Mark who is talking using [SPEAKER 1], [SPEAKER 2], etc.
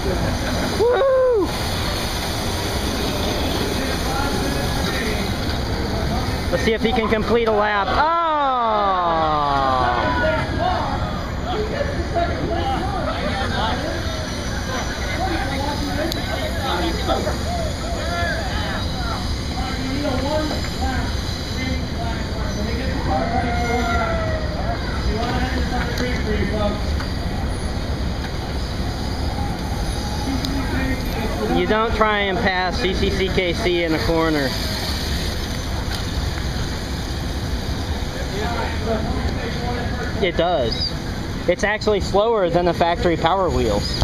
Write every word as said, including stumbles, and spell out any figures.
[SPEAKER 1] Woo! Let's see if he can complete a lap. Oh! You don't try and pass C C C K C in a corner. It does. It's actually slower than the factory Power Wheels.